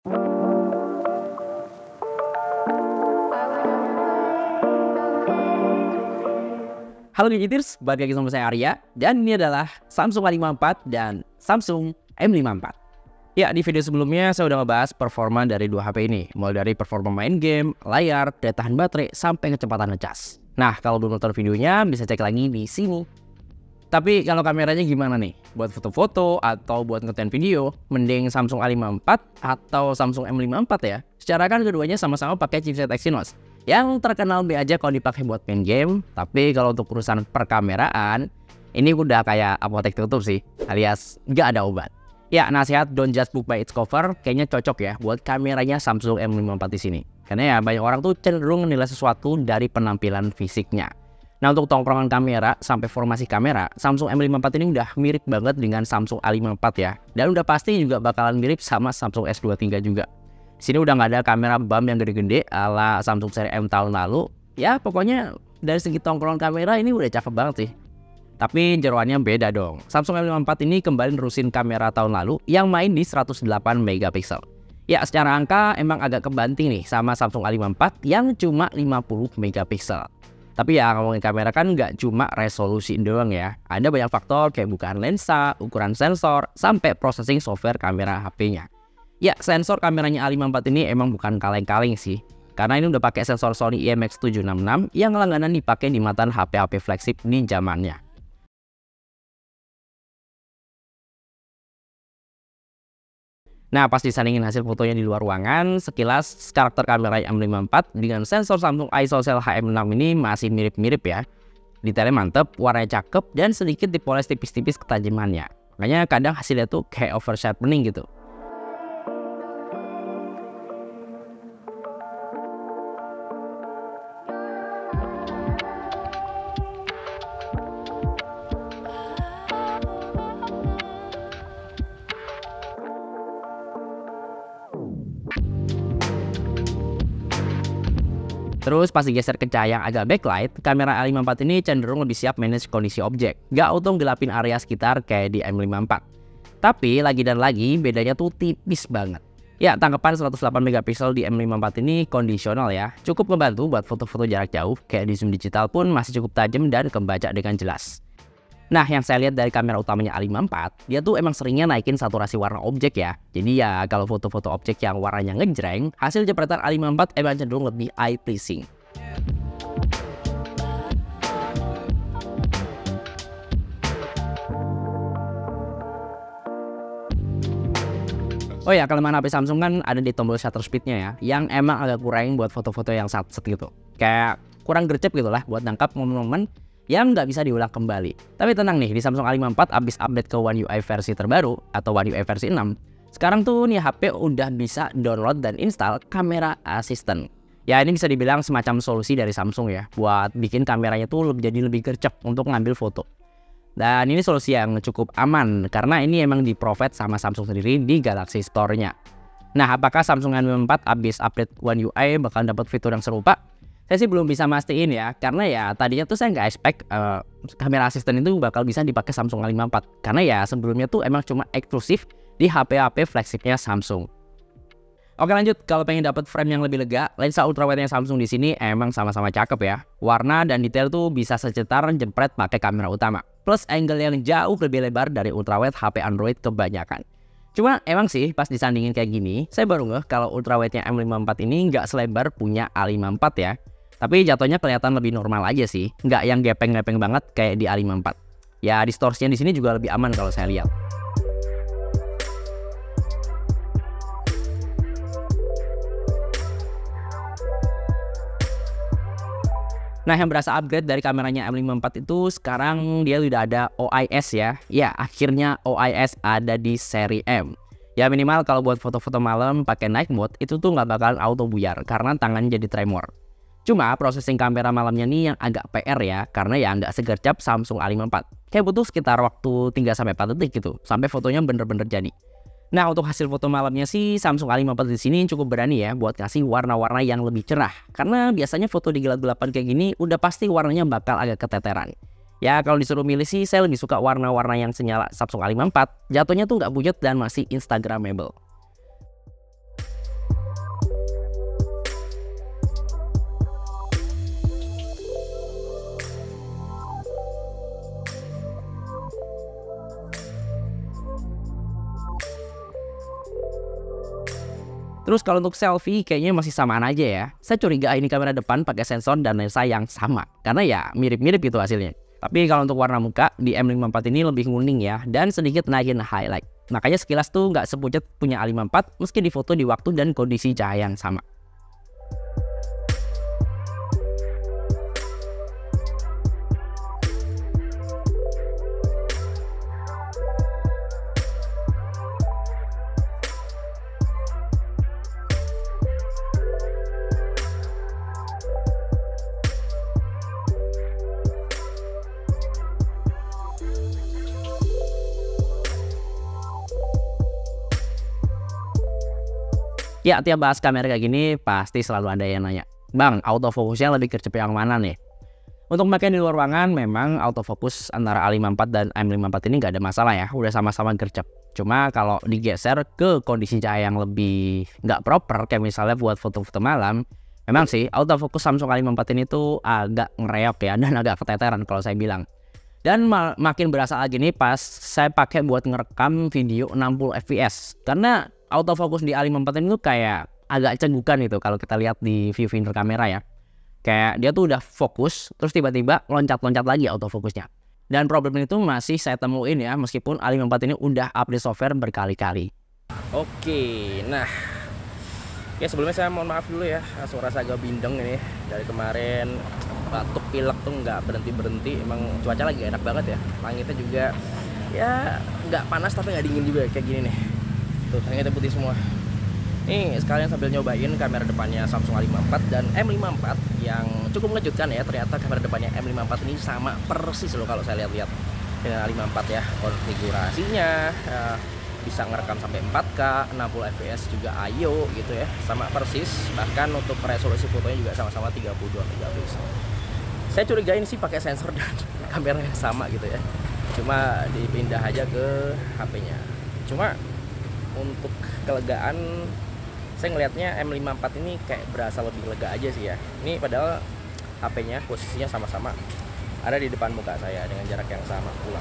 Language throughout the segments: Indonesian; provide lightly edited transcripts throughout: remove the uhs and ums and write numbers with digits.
Halo Gadgeters, balik lagi sama saya Arya, dan ini adalah Samsung A54 dan Samsung M54. Ya, di video sebelumnya saya udah ngebahas performa dari dua HP ini, mulai dari performa main game, layar, daya tahan baterai, sampai kecepatan ngecas. Nah, kalau belum nonton videonya bisa cek lagi di sini. Tapi kalau kameranya gimana nih? Buat foto-foto atau buat ngeten video, mending Samsung A54 atau Samsung M54 ya. Secara kan keduanya sama-sama pakai chipset Exynos yang terkenal B aja kalau dipakai buat main game, tapi kalau untuk urusan perkameraan, ini udah kayak apotek tutup sih, alias nggak ada obat. Ya, nasihat don't just book by its cover kayaknya cocok ya buat kameranya Samsung M54 di sini. Karena ya banyak orang tuh cenderung menilai sesuatu dari penampilan fisiknya. Nah, untuk tongkrongan kamera sampai formasi kamera, Samsung M54 ini udah mirip banget dengan Samsung A54 ya. Dan udah pasti juga bakalan mirip sama Samsung S23 juga. Di sini udah nggak ada kamera bump yang gede-gede ala Samsung seri M tahun lalu. Ya pokoknya dari segi tongkrongan kamera ini udah cakep banget sih. Tapi jeroannya beda dong. Samsung M54 ini kembali nerusin kamera tahun lalu yang main di 108 megapiksel. Ya, secara angka emang agak kebanting nih sama Samsung A54 yang cuma 50 megapiksel. Tapi ya ngomongin kamera kan nggak cuma resolusi doang ya. Ada banyak faktor kayak bukaan lensa, ukuran sensor, sampai processing software kamera HP-nya. Ya, sensor kameranya A54 ini emang bukan kaleng-kaleng sih. Karena ini udah pakai sensor Sony IMX766 yang langganan dipakai di matan HP-HP flagship di zamannya. Nah, pas disandingin hasil fotonya di luar ruangan, sekilas karakter kamera M54 dengan sensor Samsung ISOCELL HM6 ini masih mirip-mirip ya. Detailnya mantep, warnanya cakep, dan sedikit dipoles tipis-tipis ketajamannya. Makanya kadang hasilnya tuh kayak oversharpening gitu. Terus pas digeser ke cahaya yang agak backlight, kamera A54 ini cenderung lebih siap manage kondisi objek. Gak auto gelapin area sekitar kayak di M54. Tapi lagi dan lagi bedanya tuh tipis banget. Ya, tangkapan 108 megapiksel di M54 ini kondisional ya. Cukup ngebantu buat foto-foto jarak jauh, kayak di zoom digital pun masih cukup tajam dan kebaca dengan jelas. Nah, yang saya lihat dari kamera utamanya A54, dia tuh emang seringnya naikin saturasi warna objek ya. Jadi ya, kalau foto-foto objek yang warnanya ngejreng, hasil jepretan A54 emang cenderung lebih eye pleasing. Oh ya, kelemahan HP Samsung kan ada di tombol shutter speednya ya, yang emang agak kurang buat foto-foto yang sat-set gitu. Kayak kurang gercep gitu lah buat nangkap momen-momen yang nggak bisa diulang kembali. Tapi tenang nih, di Samsung A54 abis update ke One UI versi terbaru atau One UI versi 6, sekarang tuh nih HP udah bisa download dan install kamera assistant. Ya, ini bisa dibilang semacam solusi dari Samsung ya, buat bikin kameranya tuh jadi lebih gercep untuk ngambil foto. Dan ini solusi yang cukup aman, karena ini emang di-provide sama Samsung sendiri di Galaxy Store-nya. Nah, apakah Samsung A54 abis update One UI bakal dapat fitur yang serupa? Saya sih belum bisa mastiin ya, karena ya tadinya tuh saya nggak expect kamera asisten itu bakal bisa dipakai Samsung A54. Karena ya sebelumnya tuh emang cuma eksklusif di HP-HP flagshipnya Samsung. Oke, lanjut, kalau pengen dapat frame yang lebih lega, lensa ultrawide-nya Samsung di sini emang sama-sama cakep ya. Warna dan detail tuh bisa secetar jempret pakai kamera utama. Plus angle yang jauh lebih lebar dari ultrawide HP Android kebanyakan. Cuma emang sih pas disandingin kayak gini, saya baru ngeh kalau ultrawide-nya M54 ini nggak selebar punya A54 ya. Tapi jatuhnya kelihatan lebih normal aja sih, nggak yang gepeng-gepeng banget kayak di A54. Ya, distorsinya di sini juga lebih aman kalau saya lihat. Nah, yang berasa upgrade dari kameranya M54 itu sekarang dia udah ada OIS ya. Ya, akhirnya OIS ada di seri M. Ya minimal kalau buat foto-foto malam pakai night mode itu tuh nggak bakalan auto buyar karena tangan jadi tremor. Cuma processing kamera malamnya nih yang agak PR ya, karena ya nggak segercep Samsung A54. Kayak butuh sekitar waktu 3-4 detik gitu, sampai fotonya bener-bener jadi. Nah, untuk hasil foto malamnya sih Samsung A54 di sini cukup berani ya buat kasih warna-warna yang lebih cerah. Karena biasanya foto di gelap-gelapan kayak gini udah pasti warnanya bakal agak keteteran. Ya kalau disuruh milih sih saya lebih suka warna-warna yang senyala Samsung A54. Jatuhnya tuh nggak buyut dan masih instagramable. Terus kalau untuk selfie kayaknya masih samaan aja ya. Saya curiga ini kamera depan pakai sensor dan lensa yang sama, karena ya mirip-mirip gitu hasilnya. Tapi kalau untuk warna muka di M54 ini lebih nguning ya, dan sedikit naikin highlight. Makanya sekilas tuh nggak sepucat punya A54 meski difoto di waktu dan kondisi cahaya yang sama. Ya, tiap bahas kamera kayak gini pasti selalu ada yang nanya, "Bang, autofokusnya lebih gercep yang mana nih?" Untuk pakai di luar ruangan memang autofokus antara A54 dan M54 ini nggak ada masalah ya, udah sama-sama gercep. Cuma kalau digeser ke kondisi cahaya yang lebih nggak proper, kayak misalnya buat foto-foto malam, memang sih autofokus Samsung A54 ini tuh agak ngereok ya, dan agak keteteran kalau saya bilang. Dan makin berasa lagi nih pas saya pakai buat ngerekam video 60 fps. Karena autofokus di A54 ini tuh kayak agak cenggukan gitu kalau kita lihat di view finder kamera ya. Kayak dia tuh udah fokus, terus tiba-tiba loncat-loncat lagi autofokusnya. Dan problem itu masih saya temuin ya, meskipun A54 ini udah update software berkali-kali. Oke, nah ya sebelumnya saya mohon maaf dulu ya, suara saya agak bindeng ini dari kemarin, batuk pilek tuh nggak berhenti-berhenti. Emang cuaca lagi enak banget ya, langitnya juga ya nggak panas tapi nggak dingin juga kayak gini nih. Tuh langitnya putih semua. Nih sekalian sambil nyobain kamera depannya Samsung A54 dan M54 yang cukup mengejutkan ya. Ternyata kamera depannya M54 ini sama persis loh kalau saya lihat-lihat dengan A54 ya. Konfigurasinya bisa ngerekam sampai 4K, 60 fps juga ayo gitu ya, sama persis. Bahkan untuk resolusi fotonya juga sama-sama 32 megapiksel. Saya curiga ini sih pakai sensor dan kamera yang sama gitu ya, cuma dipindah aja ke HP-nya. Cuma untuk kelegaan saya ngelihatnya M54 ini kayak berasa lebih lega aja sih ya. Ini padahal HP-nya posisinya sama-sama ada di depan muka saya dengan jarak yang sama pula.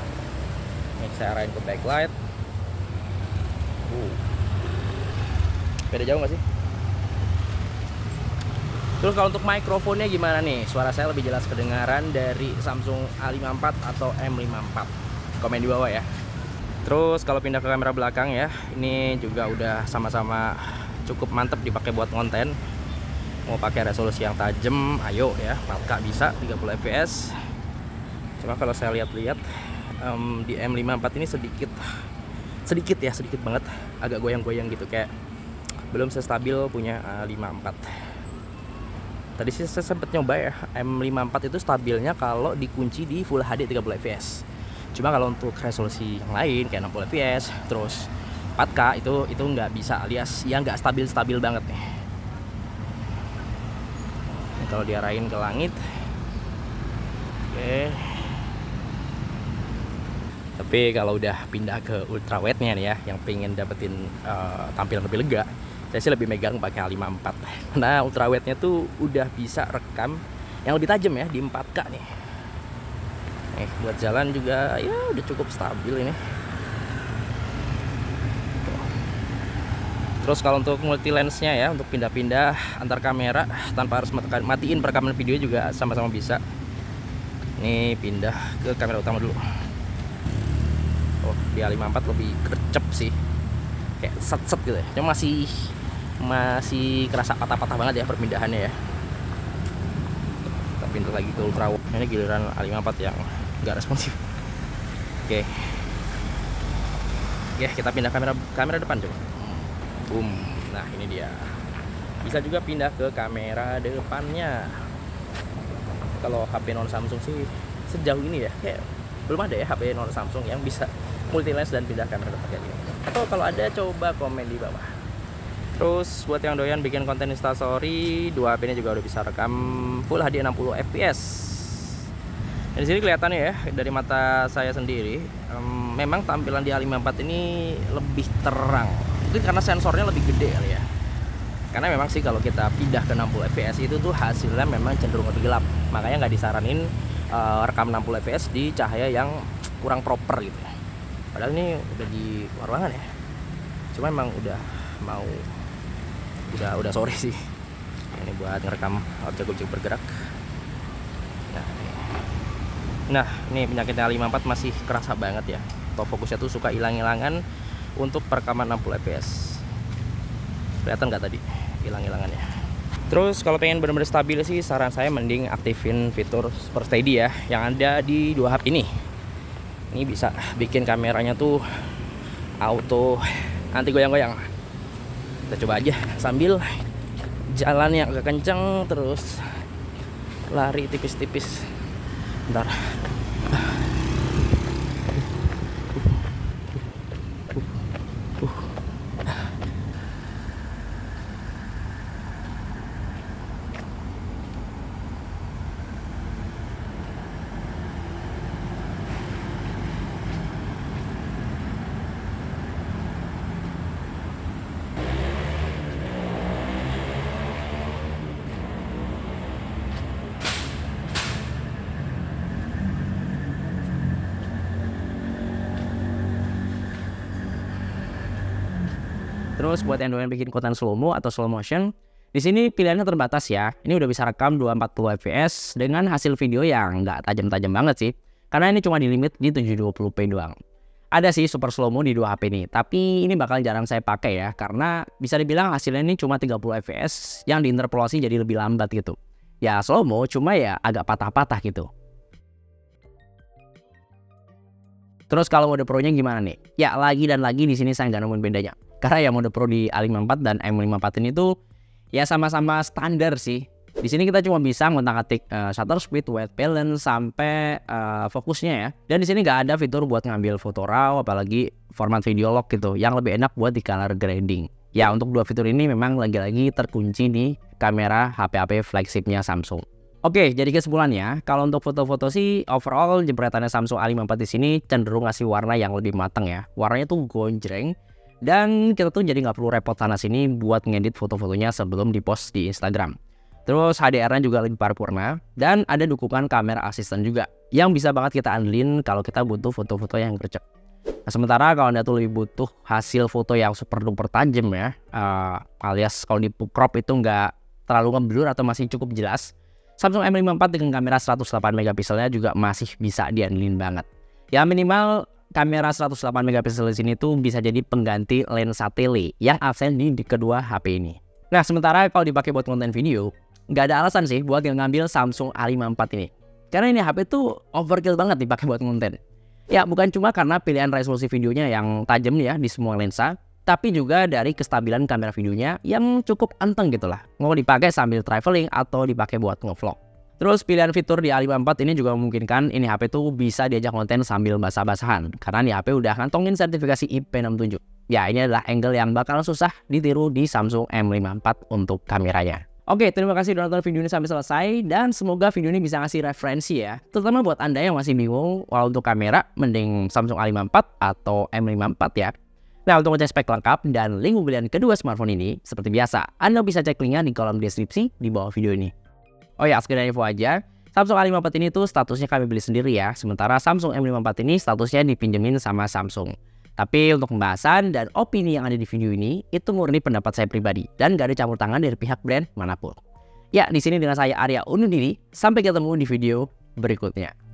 Ini saya arahin ke backlight. Beda jauh nggak sih? Terus kalau untuk mikrofonnya gimana nih? Suara saya lebih jelas kedengaran dari Samsung A54 atau M54? Komen di bawah ya. Terus kalau pindah ke kamera belakang ya, ini juga udah sama-sama cukup mantep dipakai buat konten. Mau pakai resolusi yang tajam, ayo ya, 4K bisa, 30 fps. Cuma kalau saya lihat-lihat di M54 ini sedikit banget agak goyang-goyang gitu, kayak belum stabil punya A54. Tadi sih saya sempat nyoba ya, M54 itu stabilnya kalau dikunci di Full HD 30 fps. Cuma kalau untuk resolusi yang lain kayak 60 fps terus 4K itu nggak bisa, alias ya nggak stabil banget nih. Ini kalau diarahin ke langit, oke. Tapi kalau udah pindah ke ultrawide-nya nih ya, yang pengen dapetin tampilan lebih lega, saya sih lebih megang pakai A54. Karena ultrawide-nya tuh udah bisa rekam yang lebih tajam ya di 4K nih. Buat jalan juga ya udah cukup stabil ini. Terus kalau untuk multi lens-nya ya, untuk pindah-pindah antar kamera tanpa harus matiin perekaman video juga sama-sama bisa. Ini pindah ke kamera utama dulu. Di A54 lebih gercep sih, kayak set gitu ya. Cuma masih kerasa patah-patah banget ya perpindahannya ya. Kita pindah lagi ke ultrawide. Ini giliran A54 yang nggak responsif. Oke, kita pindah kamera depan coba. Boom. Nah ini dia. Bisa juga pindah ke kamera depannya. Kalau HP non Samsung sih sejauh ini ya, kayak belum ada ya HP non Samsung yang bisa multi lens dan pindah kamera depan kayak gini. Atau kalau ada coba komen di bawah. Terus buat yang doyan bikin konten Instastory, dua HP ini juga udah bisa rekam Full HD 60 fps. Dan di sini kelihatan ya dari mata saya sendiri, memang tampilan di A54 ini lebih terang. Itu karena sensornya lebih gede kali ya. Karena memang sih kalau kita pindah ke 60 fps itu tuh hasilnya memang cenderung lebih gelap. Makanya nggak disaranin rekam 60 fps di cahaya yang kurang proper gitu. Padahal ini udah di ruangan ya, cuma emang udah mau Udah sore sih. Ini buat ngerekam objek-objek bergerak. Nah, ini penyakitnya A54 masih kerasa banget ya. Autofokusnya tuh suka hilang-hilangan untuk perekaman 60 fps. Kelihatan nggak tadi hilang-hilangannya? Terus kalau pengen benar-benar stabil sih, saran saya mending aktifin fitur Super Steady ya, yang ada di 2 HP ini. Ini bisa bikin kameranya tuh auto anti goyang-goyang. Kita coba aja sambil jalan yang agak kenceng, terus lari tipis-tipis. Bentar. Terus buat yang doyan bikin konten slow mo atau slow motion, di sini pilihannya terbatas ya. Ini udah bisa rekam 240 fps dengan hasil video yang nggak tajam-tajam banget sih. Karena ini cuma di limit di 720p doang. Ada sih super slow mo di 2 HP ini, tapi ini bakal jarang saya pakai ya, karena bisa dibilang hasilnya ini cuma 30 fps yang diinterpolasi jadi lebih lambat gitu. Ya slow mo, cuma ya agak patah-patah gitu. Terus kalau mode pro-nya gimana nih? Ya lagi dan lagi di sini saya nggak nemuin bedanya. Karena ya mode pro di A54 dan M54 ini tuh ya sama-sama standar sih. Di sini kita cuma bisa ngotak-atik shutter speed, white balance, sampai fokusnya ya. Dan di sini nggak ada fitur buat ngambil foto RAW, apalagi format video log gitu, yang lebih enak buat di color grading. Ya untuk 2 fitur ini memang lagi-lagi terkunci di kamera HP-HP flagshipnya Samsung. Oke, jadi kesimpulannya, kalau untuk foto-foto sih overall jepretannya Samsung A54 di sini cenderung ngasih warna yang lebih matang ya. Warnanya tuh gonjreng, dan kita tuh jadi nggak perlu repot sana sini buat ngedit foto-fotonya sebelum dipost di Instagram. Terus HDR-nya juga lebih paripurna, dan ada dukungan kamera asisten juga yang bisa banget kita andelin kalau kita butuh foto-foto yang gercep. Nah, sementara kalau Anda tuh lebih butuh hasil foto yang super duper tajam ya, alias kalau di crop itu nggak terlalu ngeblur atau masih cukup jelas, Samsung M54 dengan kamera 108 megapikselnya juga masih bisa diandelin banget. Ya minimal kamera 108 megapiksel di sini tuh bisa jadi pengganti lensa tele yang absen di kedua HP ini. Nah, sementara kalau dipakai buat konten video, nggak ada alasan sih buat yang ngambil Samsung A54 ini. Karena ini HP tuh overkill banget dipakai buat konten. Ya, bukan cuma karena pilihan resolusi videonya yang tajam ya di semua lensa, tapi juga dari kestabilan kamera videonya yang cukup anteng gitu lah. Mau dipakai sambil traveling atau dipakai buat ngevlog. Terus pilihan fitur di A54 ini juga memungkinkan ini HP tuh bisa diajak konten sambil basah-basahan, karena di HP udah ngantongin sertifikasi IP67. Ya, ini adalah angle yang bakal susah ditiru di Samsung M54 untuk kameranya. Oke, terima kasih udah nonton video ini sampai selesai, dan semoga video ini bisa ngasih referensi ya, terutama buat Anda yang masih bingung walau untuk kamera mending Samsung A54 atau M54 ya. Nah, untuk ngecek spek lengkap dan link pembelian kedua smartphone ini, seperti biasa, Anda bisa cek linknya di kolom deskripsi di bawah video ini. Oh ya, sekedar info aja, Samsung A54 ini tuh statusnya kami beli sendiri ya, sementara Samsung M54 ini statusnya dipinjemin sama Samsung. Tapi untuk pembahasan dan opini yang ada di video ini, itu murni pendapat saya pribadi, dan gak ada campur tangan dari pihak brand manapun. Ya, di sini dengan saya Arya undur diri, sampai ketemu di video berikutnya.